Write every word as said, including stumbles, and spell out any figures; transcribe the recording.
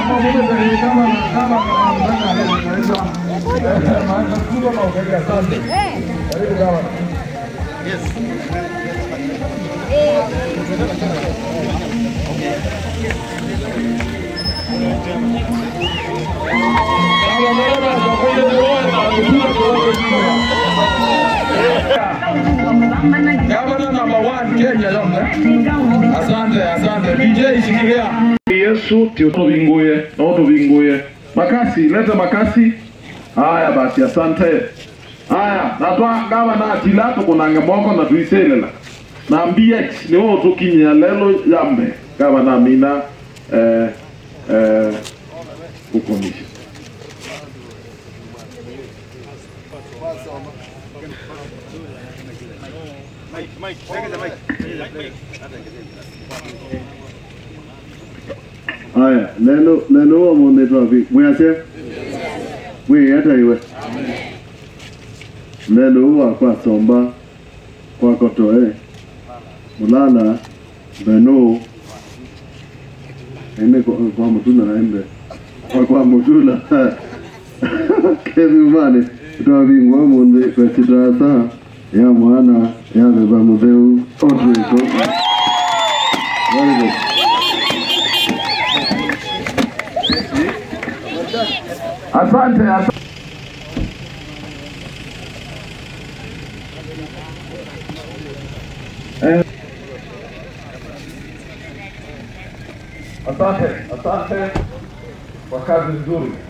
Gavana number one Kenya yombe. Asante, asante. D J shikilia. Yesu tioto vinguye, noto vinguye. Makasi, leta makasi. Haya basi, asante. Haya, natwa gavana atila tukunange moko na tuiselela. Na B X ni wo tukinya lelo yambe. Gavana mina eh eh ukonisha. Mike, Mike, take the mic. Aya, lelo lelo wa monde trafi. Mwase? Mwe hata iwe. Lelo wa kwa somba kwa kotoe. Mulala beno. Ene kwa kwa mutuna na embe. Kwa kwa mutula. Kezi umane. Trafi ngwa monde kwa sitrasa. Ya mwana ya beba mudeu otweko. Very good. Asante, asante. Eh. Asante, asante kwa kazi nzuri.